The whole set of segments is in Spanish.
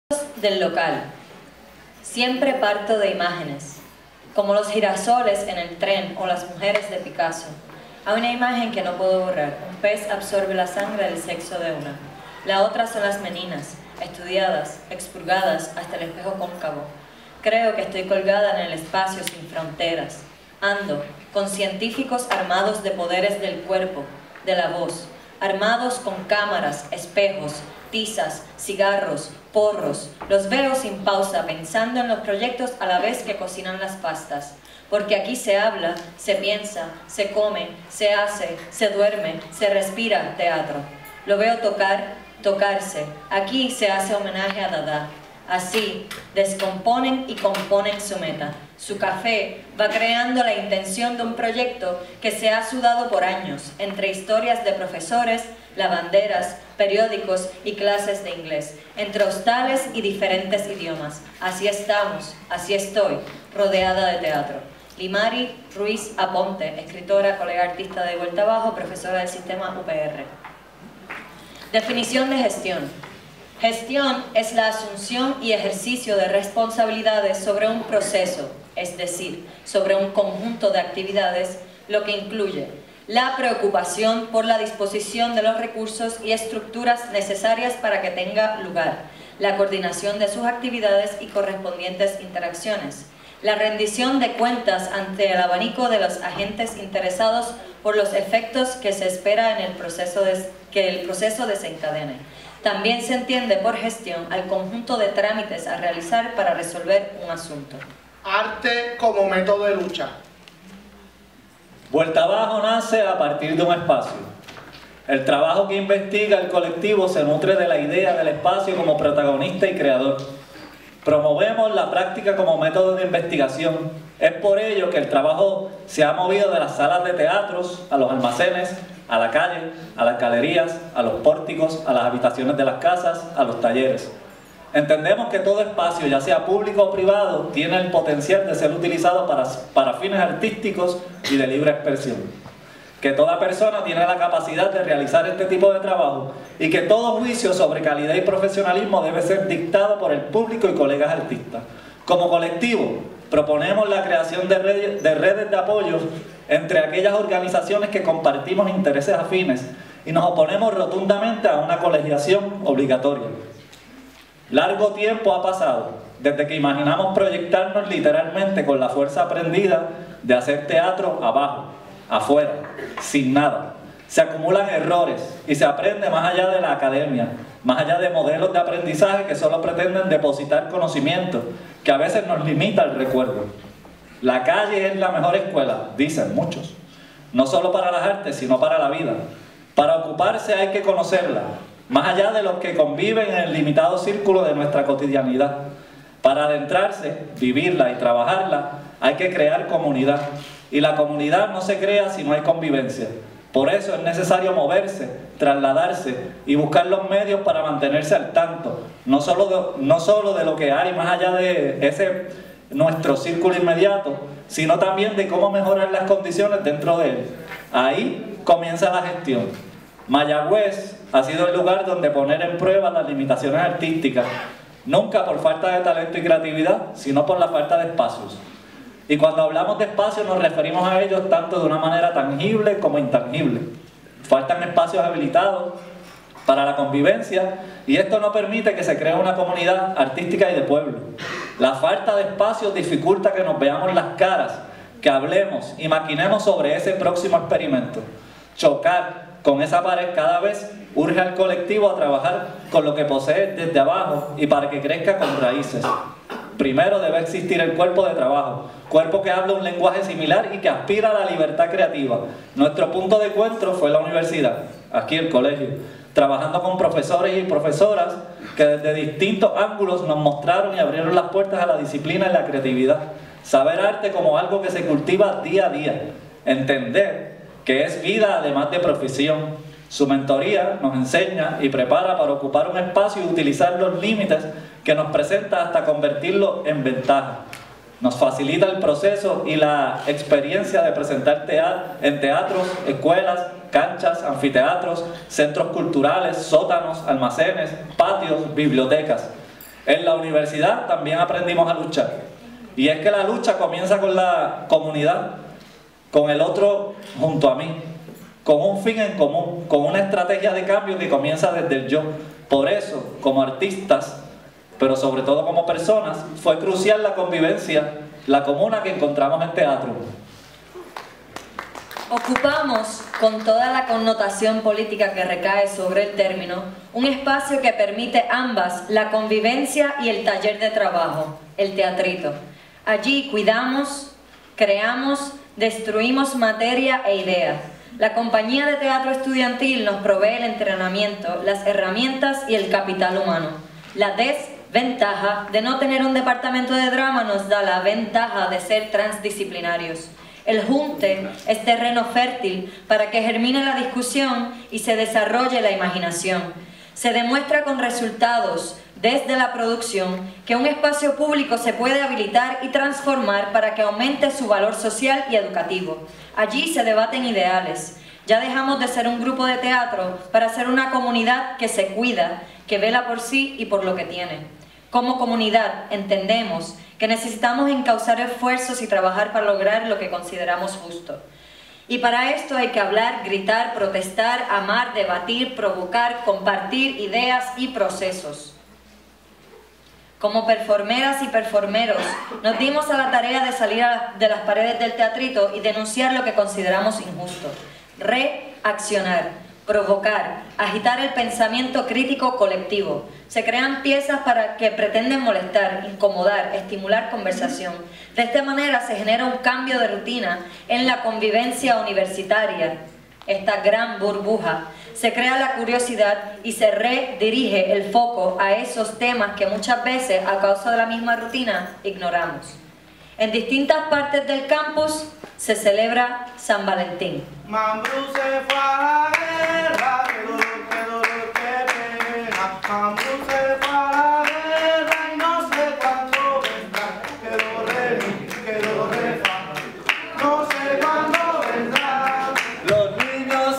del local. Siempre parto de imágenes, como los girasoles en el tren o las mujeres de Picasso. Hay una imagen que no puedo borrar. Un pez absorbe la sangre del sexo de una. La otra son las meninas, estudiadas, expurgadas hasta el espejo cóncavo. Creo que estoy colgada en el espacio sin fronteras. Ando con científicos armados de poderes del cuerpo, de la voz, armados con cámaras, espejos, tizas, cigarros, porros. Los veo sin pausa, pensando en los proyectos a la vez que cocinan las pastas. Porque aquí se habla, se piensa, se come, se hace, se duerme, se respira teatro. Lo veo tocarse. Aquí se hace homenaje a Dada. Así, descomponen y componen su meta. Su café va creando la intención de un proyecto que se ha sudado por años, entre historias de profesores, lavanderas, periódicos y clases de inglés, entre hostales y diferentes idiomas. Así estamos, así estoy, rodeada de teatro. Limari Ruiz Aponte, escritora, colega artista de Vuelta Abajo, profesora del sistema UPR. Definición de gestión. Gestión es la asunción y ejercicio de responsabilidades sobre un proceso, es decir, sobre un conjunto de actividades, lo que incluye la preocupación por la disposición de los recursos y estructuras necesarias para que tenga lugar, la coordinación de sus actividades y correspondientes interacciones, la rendición de cuentas ante el abanico de los agentes interesados por los efectos que se espera en el proceso que el proceso desencadene. También se entiende por gestión al conjunto de trámites a realizar para resolver un asunto. Arte como método de lucha. Vuelta Abajo nace a partir de un espacio. El trabajo que investiga el colectivo se nutre de la idea del espacio como protagonista y creador. Promovemos la práctica como método de investigación. Es por ello que el trabajo se ha movido de las salas de teatros a los almacenes, a la calle, a las galerías, a los pórticos, a las habitaciones de las casas, a los talleres. Entendemos que todo espacio, ya sea público o privado, tiene el potencial de ser utilizado para fines artísticos y de libre expresión. Que toda persona tiene la capacidad de realizar este tipo de trabajo y que todo juicio sobre calidad y profesionalismo debe ser dictado por el público y colegas artistas. Como colectivo, proponemos la creación de redes de apoyo entre aquellas organizaciones que compartimos intereses afines y nos oponemos rotundamente a una colegiación obligatoria. Largo tiempo ha pasado desde que imaginamos proyectarnos literalmente con la fuerza aprendida de hacer teatro abajo, afuera, sin nada. Se acumulan errores y se aprende más allá de la academia, más allá de modelos de aprendizaje que solo pretenden depositar conocimiento, que a veces nos limita el recuerdo. La calle es la mejor escuela, dicen muchos, no solo para las artes, sino para la vida. Para ocuparse hay que conocerla, más allá de los que conviven en el limitado círculo de nuestra cotidianidad. Para adentrarse, vivirla y trabajarla, hay que crear comunidad. Y la comunidad no se crea si no hay convivencia. Por eso es necesario moverse, trasladarse y buscar los medios para mantenerse al tanto, no solo de lo que hay más allá de nuestro círculo inmediato, sino también de cómo mejorar las condiciones dentro de él. Ahí comienza la gestión. Mayagüez ha sido el lugar donde poner en prueba las limitaciones artísticas, nunca por falta de talento y creatividad, sino por la falta de espacios. Y cuando hablamos de espacios nos referimos a ellos tanto de una manera tangible como intangible. Faltan espacios habilitados para la convivencia y esto no permite que se cree una comunidad artística y de pueblo. La falta de espacios dificulta que nos veamos las caras, que hablemos y maquinemos sobre ese próximo experimento. Chocar con esa pared cada vez urge al colectivo a trabajar con lo que posee desde abajo y para que crezca con raíces. Primero debe existir el cuerpo de trabajo, cuerpo que habla un lenguaje similar y que aspira a la libertad creativa. Nuestro punto de encuentro fue la universidad, aquí el colegio, trabajando con profesores y profesoras que desde distintos ángulos nos mostraron y abrieron las puertas a la disciplina y la creatividad. Saber arte como algo que se cultiva día a día, entender que es vida además de profesión. Su mentoría nos enseña y prepara para ocupar un espacio y utilizar los límites que nos presenta hasta convertirlo en ventaja. Nos facilita el proceso y la experiencia de presentar en teatros, escuelas, canchas, anfiteatros, centros culturales, sótanos, almacenes, patios, bibliotecas. En la universidad también aprendimos a luchar. Y es que la lucha comienza con la comunidad, con el otro junto a mí, con un fin en común, con una estrategia de cambio que comienza desde el yo. Por eso, como artistas, pero sobre todo como personas, fue crucial la convivencia, la comuna que encontramos en teatro. Ocupamos, con toda la connotación política que recae sobre el término, un espacio que permite ambas, la convivencia y el taller de trabajo, el teatrito. Allí cuidamos, creamos, destruimos materia e idea. La compañía de teatro estudiantil nos provee el entrenamiento, las herramientas y el capital humano. La desventaja de no tener un departamento de drama nos da la ventaja de ser transdisciplinarios. El junte es terreno fértil para que germine la discusión y se desarrolle la imaginación. Se demuestra con resultados desde la producción que un espacio público se puede habilitar y transformar para que aumente su valor social y educativo. Allí se debaten ideales. Ya dejamos de ser un grupo de teatro para ser una comunidad que se cuida, que vela por sí y por lo que tiene. Como comunidad entendemos que necesitamos encauzar esfuerzos y trabajar para lograr lo que consideramos justo. Y para esto hay que hablar, gritar, protestar, amar, debatir, provocar, compartir ideas y procesos. Como performeras y performeros, nos dimos a la tarea de salir de las paredes del teatrito y denunciar lo que consideramos injusto. Reaccionar, provocar, agitar el pensamiento crítico colectivo. Se crean piezas que pretenden molestar, incomodar, estimular conversación. De esta manera se genera un cambio de rutina en la convivencia universitaria, esta gran burbuja. Se crea la curiosidad y se redirige el foco a esos temas que muchas veces, a causa de la misma rutina, ignoramos. En distintas partes del campus se celebra San Valentín. Mambrú se fue a la guerra, qué dolor, qué pena. Mambrú se fue a la guerra y no sé cuándo vendrá. Quedó re fa, no sé cuándo vendrá. Los niños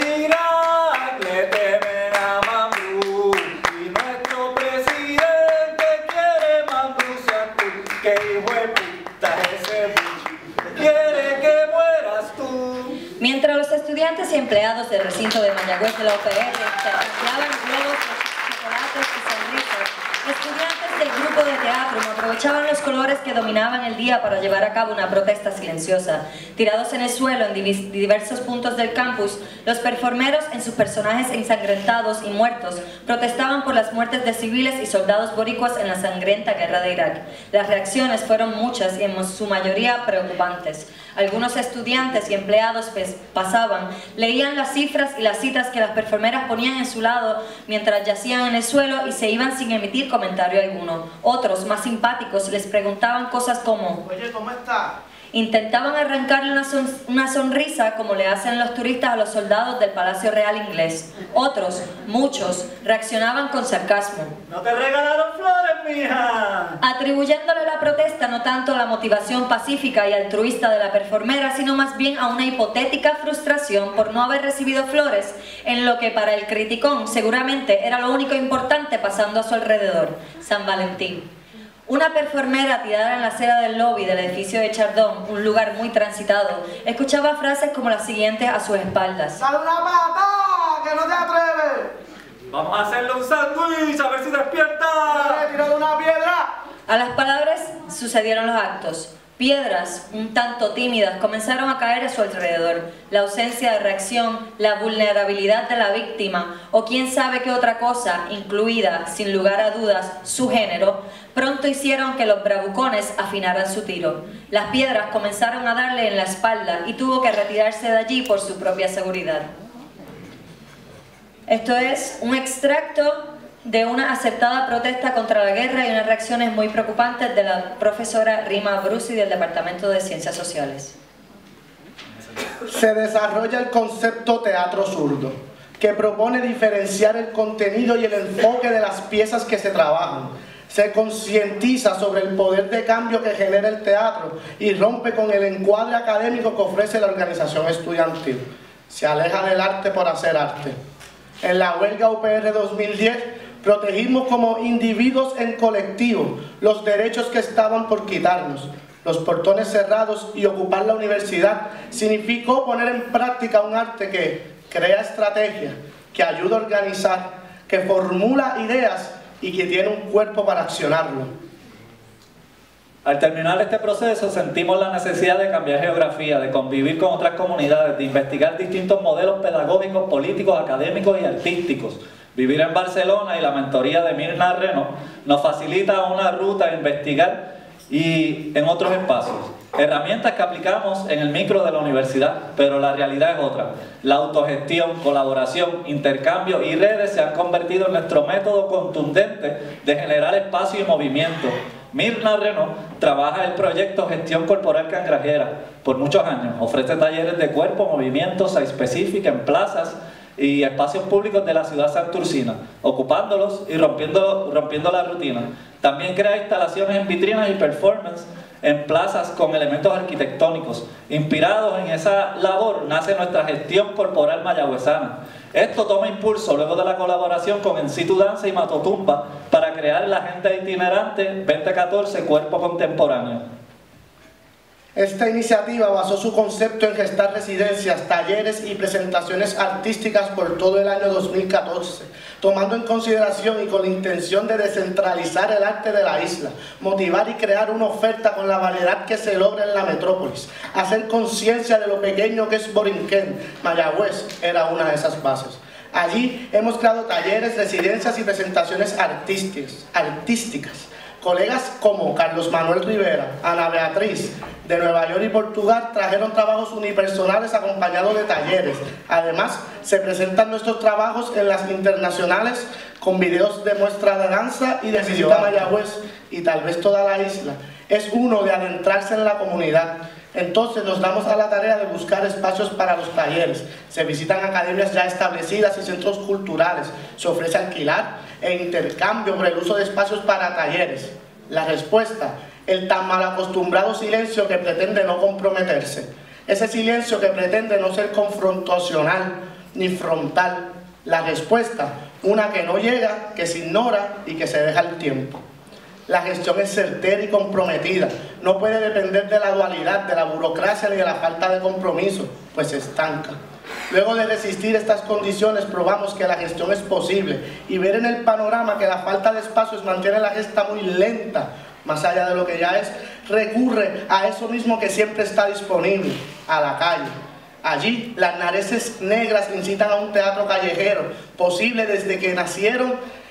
seguirán, le temen a Mambrú, y nuestro presidente quiere Mambrú seas tú, que hijo de puta ese Bush, quiere que mueras tú. Mientras los estudiantes y empleados del recinto de Mayagüez de la UPR intercambiaban globos, chocolates y sonrisas, estudiantes del grupo de teatro aprovechaban los colores que dominaban el día para llevar a cabo una protesta silenciosa. Tirados en el suelo en diversos puntos del campus, los performeros en sus personajes ensangrentados y muertos protestaban por las muertes de civiles y soldados boricuas en la sangrienta guerra de Irak. Las reacciones fueron muchas y en su mayoría preocupantes. Algunos estudiantes y empleados pasaban, leían las cifras y las citas que las performeras ponían en su lado mientras yacían en el suelo y se iban sin emitir comentario alguno. Otros, más simpáticos, les preguntaban cosas como: Oye, ¿cómo está? Intentaban arrancarle una sonrisa como le hacen los turistas a los soldados del Palacio Real inglés. Otros, muchos, reaccionaban con sarcasmo. ¡No te regalaron flores, mija! Atribuyéndole la protesta no tanto a la motivación pacífica y altruista de la performera, sino más bien a una hipotética frustración por no haber recibido flores en lo que para el criticón seguramente era lo único importante pasando a su alrededor: San Valentín. Una performera tirada en la acera del lobby del edificio de Chardón, un lugar muy transitado, escuchaba frases como las siguientes a sus espaldas: ¡Dale una pata! ¡Que no te atreves! ¡Vamos a hacerle un sándwich a ver si despierta! ¡Tírale una piedra! A las palabras sucedieron los actos. Piedras, un tanto tímidas, comenzaron a caer a su alrededor. La ausencia de reacción, la vulnerabilidad de la víctima o quién sabe qué otra cosa, incluida, sin lugar a dudas, su género, pronto hicieron que los bravucones afinaran su tiro. Las piedras comenzaron a darle en la espalda y tuvo que retirarse de allí por su propia seguridad. Esto es un extracto de una acertada protesta contra la guerra y unas reacciones muy preocupantes de la profesora Rima Brusi del Departamento de Ciencias Sociales. Se desarrolla el concepto teatro zurdo, que propone diferenciar el contenido y el enfoque de las piezas que se trabajan. Se concientiza sobre el poder de cambio que genera el teatro y rompe con el encuadre académico que ofrece la organización estudiantil. Se aleja del arte por hacer arte. En la huelga UPR 2010 Protegimos como individuos en colectivo los derechos que estaban por quitarnos. Los portones cerrados y ocupar la universidad significó poner en práctica un arte que crea estrategia, que ayuda a organizar, que formula ideas y que tiene un cuerpo para accionarlo. Al terminar este proceso sentimos la necesidad de cambiar geografía, de convivir con otras comunidades, de investigar distintos modelos pedagógicos, políticos, académicos y artísticos. Vivir en Barcelona y la mentoría de Mirna Reno nos facilita una ruta a investigar y en otros espacios. Herramientas que aplicamos en el micro de la universidad, pero la realidad es otra. La autogestión, colaboración, intercambio y redes se han convertido en nuestro método contundente de generar espacio y movimiento. Mirna Reno trabaja el proyecto Gestión Corporal Cangrejera por muchos años. Ofrece talleres de cuerpo, movimiento, site específica en plazas y espacios públicos de la ciudad santurcina, ocupándolos y rompiendo la rutina. También crea instalaciones en vitrinas y performance en plazas con elementos arquitectónicos. Inspirados en esa labor nace nuestra Gestión Corporal Mayagüezana. Esto toma impulso luego de la colaboración con En Situ Danza y Matotumba para crear la Agenda Itinerante 2014 Cuerpo Contemporáneo. Esta iniciativa basó su concepto en gestar residencias, talleres y presentaciones artísticas por todo el año 2014, tomando en consideración y con la intención de descentralizar el arte de la isla, motivar y crear una oferta con la variedad que se logra en la metrópolis, hacer conciencia de lo pequeño que es Borinquen. Mayagüez era una de esas bases. Allí hemos creado talleres, residencias y presentaciones artísticas. Colegas como Carlos Manuel Rivera, Ana Beatriz, de Nueva York y Portugal, trajeron trabajos unipersonales acompañados de talleres. Además, se presentan nuestros trabajos en las internacionales con videos de muestra de danza y de visita a Mayagüez y tal vez toda la isla. Es uno de adentrarse en la comunidad. Entonces nos damos a la tarea de buscar espacios para los talleres. Se visitan academias ya establecidas y centros culturales. Se ofrece alquilar e intercambio por el uso de espacios para talleres. La respuesta, el tan mal acostumbrado silencio que pretende no comprometerse. Ese silencio que pretende no ser confrontacional ni frontal. La respuesta, una que no llega, que se ignora y que se deja el tiempo. La gestión es certera y comprometida. No puede depender de la dualidad, de la burocracia ni de la falta de compromiso, pues se estanca. Luego de resistir estas condiciones, probamos que la gestión es posible y ver en el panorama que la falta de espacios mantiene la gesta muy lenta, más allá de lo que ya es, recurre a eso mismo que siempre está disponible, a la calle. Allí, las nareces negras incitan a un teatro callejero, posibles desde que nacieron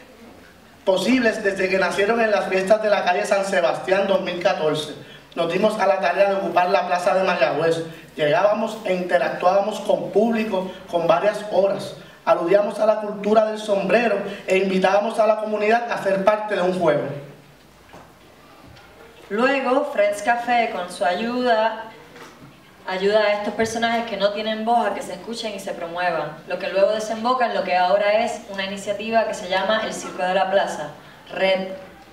en las fiestas de la calle San Sebastián 2014. Nos dimos a la tarea de ocupar la plaza de Mayagüez. Llegábamos e interactuábamos con público con varias horas. Aludíamos a la cultura del sombrero e invitábamos a la comunidad a ser parte de un juego. Luego, Friends Café, con su ayuda a estos personajes que no tienen voz a que se escuchen y se promuevan, lo que luego desemboca en lo que ahora es una iniciativa que se llama El Circo de la Plaza. Red.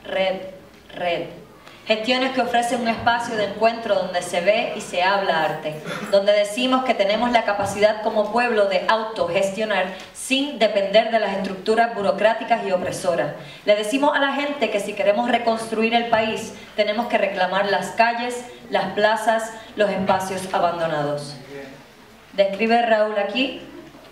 Gestiones que ofrecen un espacio de encuentro donde se ve y se habla arte, donde decimos que tenemos la capacidad como pueblo de autogestionar sin depender de las estructuras burocráticas y opresoras. Le decimos a la gente que si queremos reconstruir el país, tenemos que reclamar las calles, las plazas, los espacios abandonados. Describe Raúl aquí.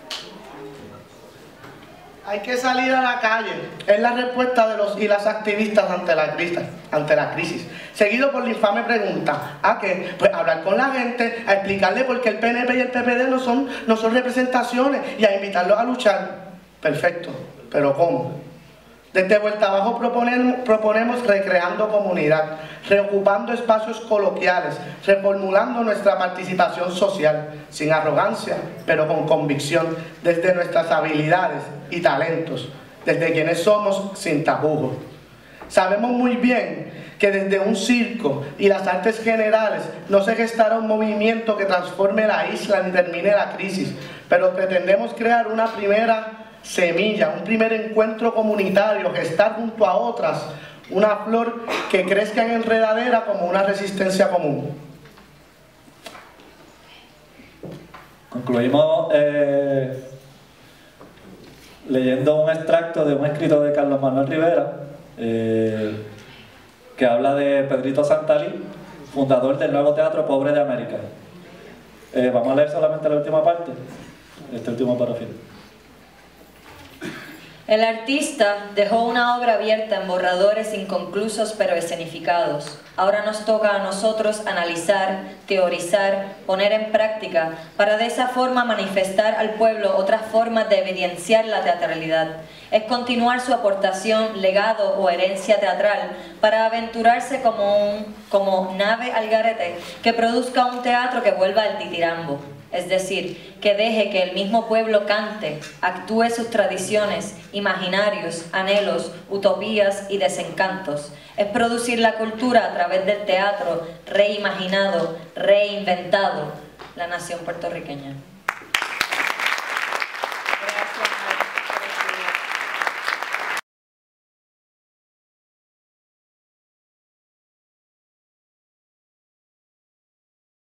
Hay que salir a la calle, es la respuesta de los y las activistas ante la crisis. Seguido por la infame pregunta, ¿a qué? Pues hablar con la gente, a explicarle por qué el PNP y el PPD no son representaciones y a invitarlos a luchar. Perfecto, pero ¿cómo? Desde Vuelta Abajo proponemos recreando comunidad, reocupando espacios coloquiales, reformulando nuestra participación social, sin arrogancia, pero con convicción, desde nuestras habilidades y talentos, desde quienes somos sin tapujos. Sabemos muy bien que desde un circo y las artes generales no se gestará un movimiento que transforme la isla ni termine la crisis, pero pretendemos crear una primera semilla, un primer encuentro comunitario, gestar junto a otras una flor que crezca en enredadera como una resistencia común. leyendo un extracto de un escrito de Carlos Manuel Rivera, que habla de Pedrito Santalí, fundador del nuevo Teatro Pobre de América. Vamos a leer solamente la última parte, este último párrafo. El artista dejó una obra abierta en borradores inconclusos pero escenificados. Ahora nos toca a nosotros analizar, teorizar, poner en práctica, para de esa forma manifestar al pueblo otras formas de evidenciar la teatralidad. Es continuar su aportación, legado o herencia teatral para aventurarse como nave al garete que produzca un teatro que vuelva al titirambo. Es decir, que deje que el mismo pueblo cante, actúe sus tradiciones, imaginarios, anhelos, utopías y desencantos. Es producir la cultura a través del teatro reimaginado, reinventado, la nación puertorriqueña.